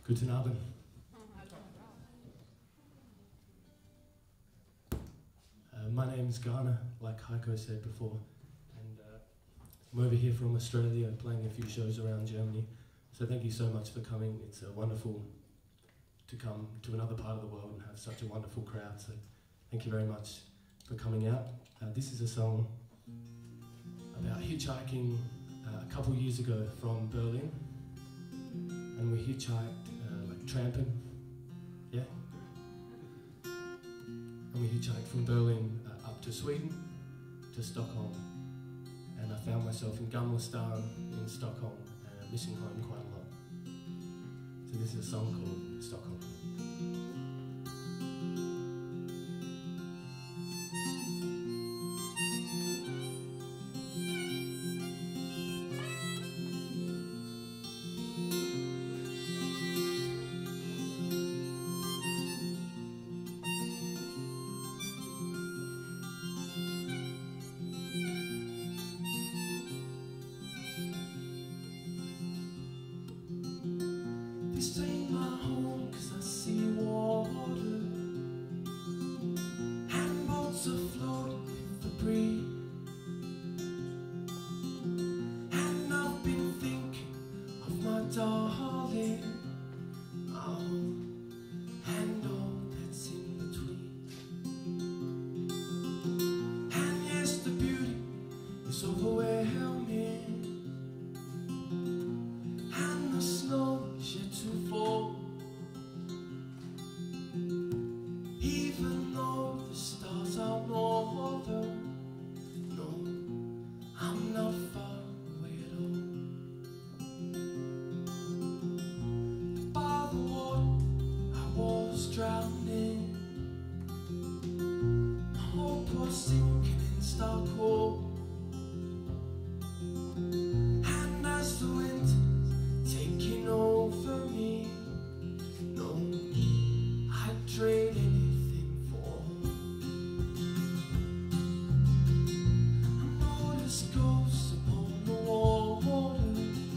Guten Abend. My name is Garner, like Heiko said before, and I'm over here from Australia playing a few shows around Germany. So thank you so much for coming. It's wonderful to come to another part of the world and have such a wonderful crowd. So thank you very much for coming out. This is a song about hitchhiking a couple years ago from Berlin, and we hitchhiked like tramping, yeah. And we hitchhiked from Berlin up to Sweden, to Stockholm, and I found myself in Gamla stan in Stockholm, missing home quite a lot. So this is a song called Stockholm. This ain't my home 'cause I see water and boats afloat with the breeze. And I've been thinking of my darling, my home and all that's in between. And yes, the beauty is overwhelming, and the snow is yet to fall. Even though the stars are northern, no, I'm not far away at all. By the water, I was drowning. My hope was sinking in Stockholm. And as the winter's taking over me, no, I'd trade anything for. I notice ghosts upon the water,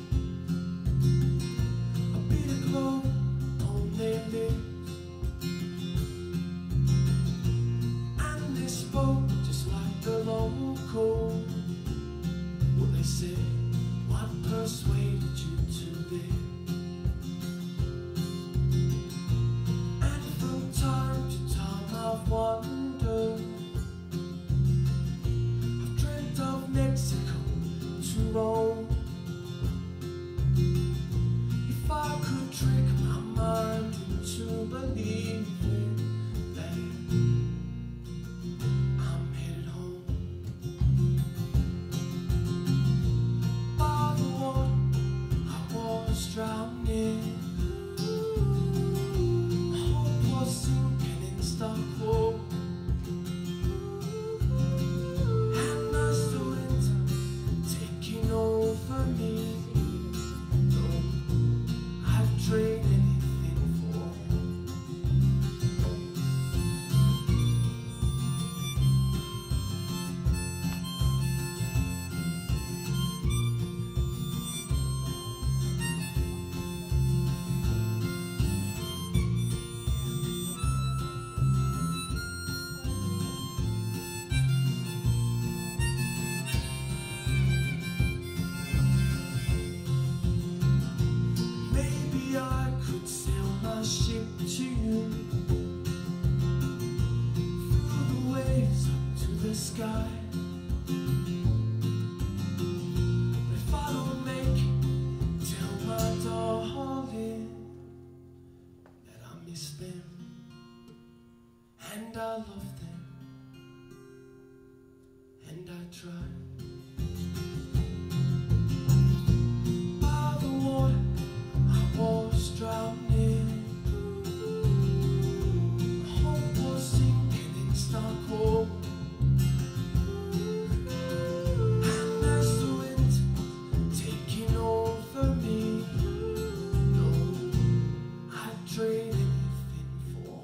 a bit of glow on their lips, and they spoke just like the local. What they said, what persuaded you to live? And from time to time I've wondered, I've dreamt of Mexico to Rome. If I could trick my mind into believing that I'm headed home. By the water, I was drowning. My hope was sinking in Stockholm. And as the winter taking over me, no, I'd trade anything for. Maybe I could sail my ship to you, through the waves up to the sky. But if I don't make it, tell my darling that I miss them and I love them and I try. By the water, I was drowning. My hope was sinking in Stockholm. And as the winter taking over me, no, I'd trade anything for.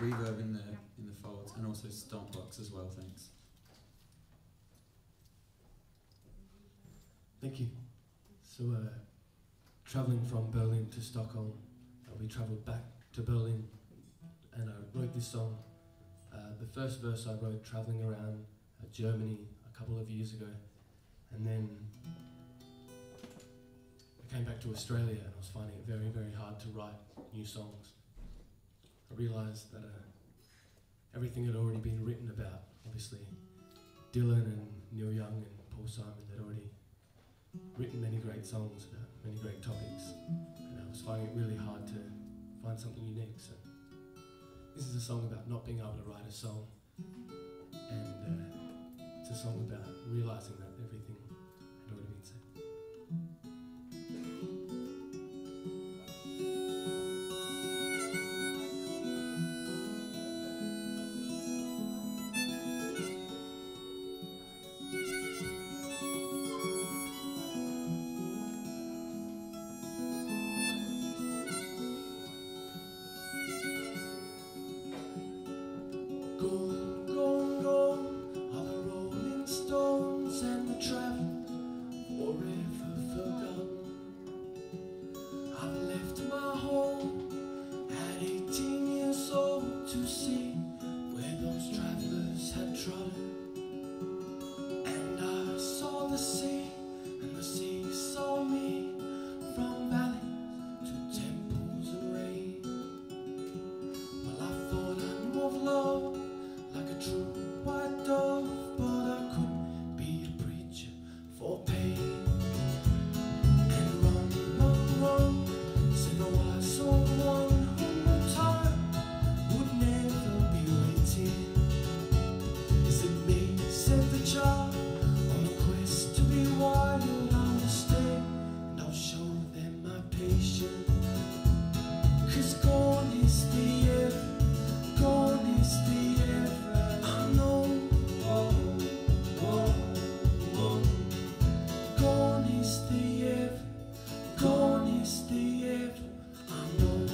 reverb in the folds, and also stomp box as well. Thanks. Thank you. So, travelling from Berlin to Stockholm, we travelled back to Berlin, and I wrote this song. The first verse I wrote travelling around Germany a couple of years ago, and then I came back to Australia and I was finding it very, very hard to write new songs. I realised that everything had already been written about. Obviously, Dylan and Neil Young and Paul Simon had already written many great songs about many great topics, and I was finding it really hard to find something unique. So this is a song about not being able to write a song, and it's a song about realising that everything had already been said. Gone, gone, gone are the Rolling Stones, and the travelers forever forgotten. I've left my home at 18 years old to see where those travellers had trodden. And I saw the sea, and the sea saw me, from valleys to temples and rain. Well, I thought I knew of love like a true white dove, but I couldn't be a preacher for pain. And run, run, run, said the wise old one, whom the time would never be waiting. Is it me, said the child, on a quest to be wild? I'll stay and I'll show them my patience. 'Cause gone is the ever, gone is the ever I know. Whoa, whoa, whoa. Gone is the ever, gone is the ever I know.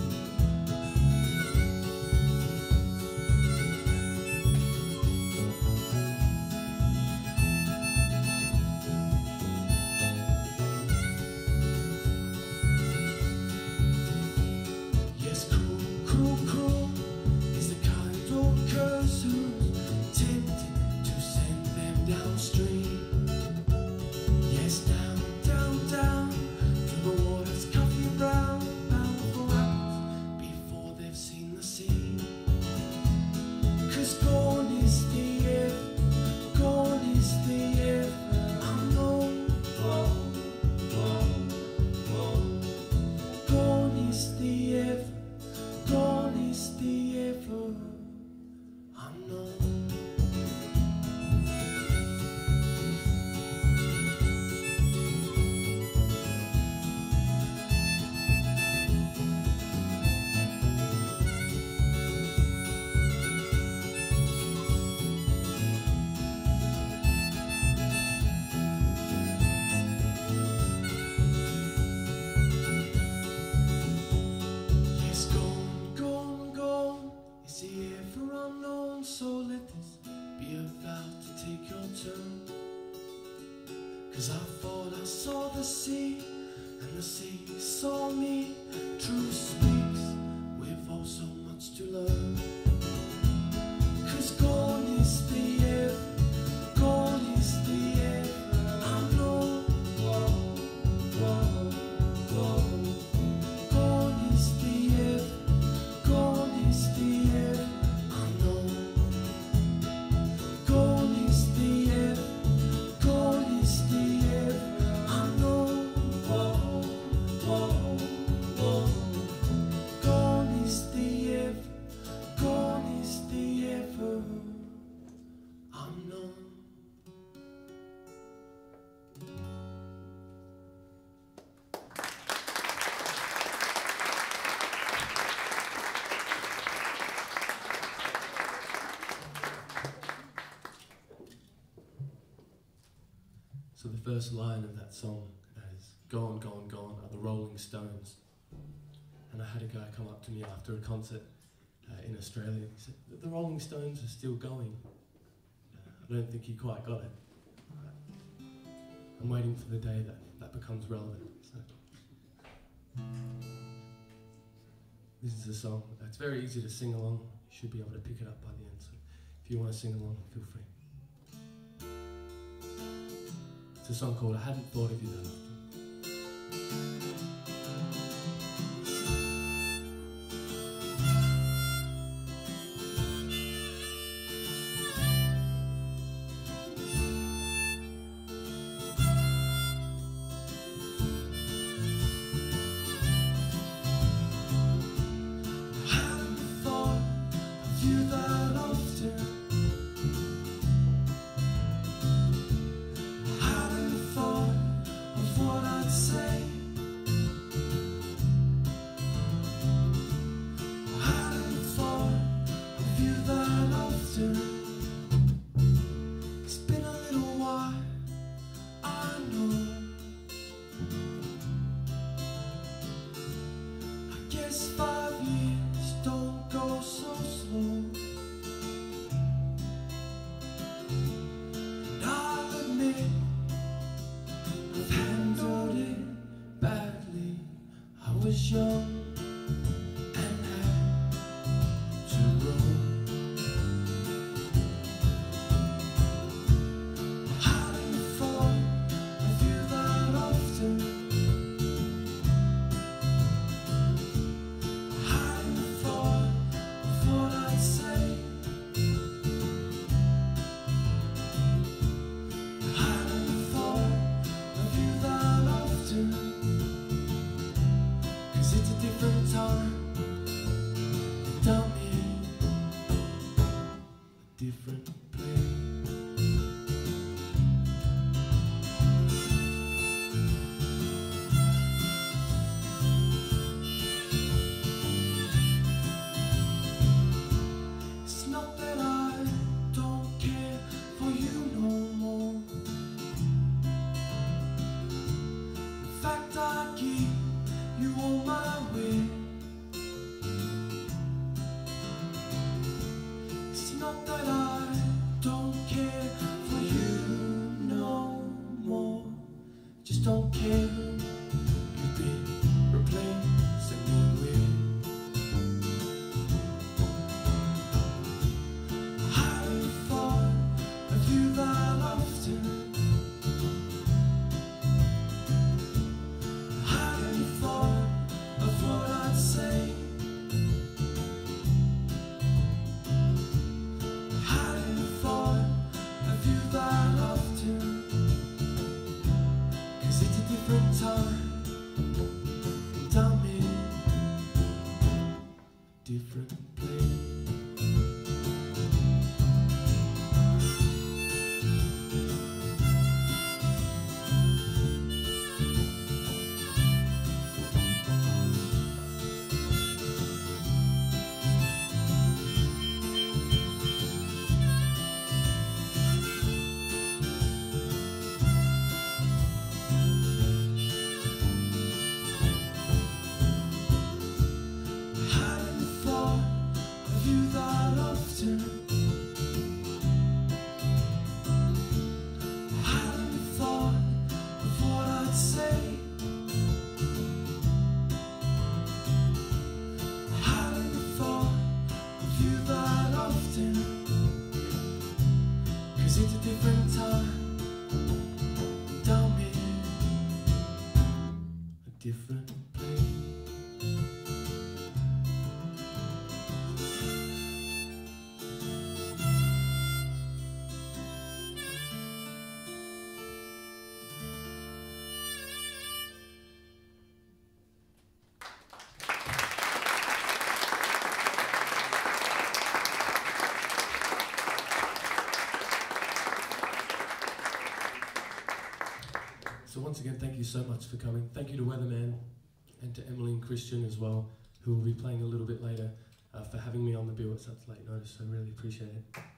Yes, cruel, cruel, cruel is the kind old curse who's tempted to send them downstream. Yes, down, down, down to the water's coffee brown, bound for rapids before they've seen the sea. 'Cause gone is the ever, gone is the ever I know. Whoa, whoa, whoa. Gone is the ever, gone is the ever I know. Yes, gone, gone, gone is the ever unknown. So let this be a vow to take your turn. 'Cause I thought I saw the sea, and the sea saw me. Truth speaks, we've all so much to learn. 'Cause gone is the ever, gone is the ever I know. Whoa, whoa, whoa. Gone is the ever, gone is the ever I know. Gone is the ever, gone is the ever I know. Whoa, whoa, whoa. Gone is the ever, gone is the ever I know. So the first line of that song is "Gone, gone, gone are the Rolling Stones," and I had a guy come up to me after a concert in Australia. He said, the Rolling Stones are still going. I don't think he quite got it. I'm waiting for the day that becomes relevant. So. This is a song that's very easy to sing along. You should be able to pick it up by the end. So if you want to sing along, feel free. It's a song called I Hadn't Thought of You That Often. So once again, thank you so much for coming. Thank you to Weatherman and to Emily and Christian as well, who will be playing a little bit later, for having me on the bill at such late notice. I really appreciate it.